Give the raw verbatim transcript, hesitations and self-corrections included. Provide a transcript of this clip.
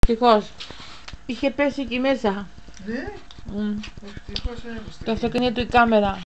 Ευτυχώς. Είχε πέσει εκεί μέσα. Ναι, Mm. ευτυχώς έμεινε. Το αυτοκίνητο η κάμερα.